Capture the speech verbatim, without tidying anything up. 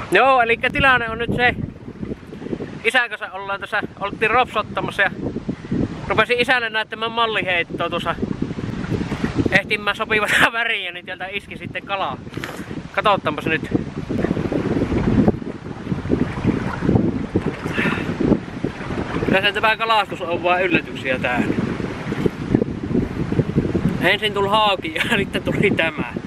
Joo, eli tilanne on nyt se. Isän kanssa ollaan tässä, oltiin ropsottamassa ja rupesin isälle näyttämään malliheittoa tuossa. Ehtimään sopivaa väriä, niin sieltä iski sitten kalaa. Katsotaanpas nyt. Tässä tämä kalastus on vaan yllätyksiä täällä. Ensin tuli hauki ja sitten tuli tämä.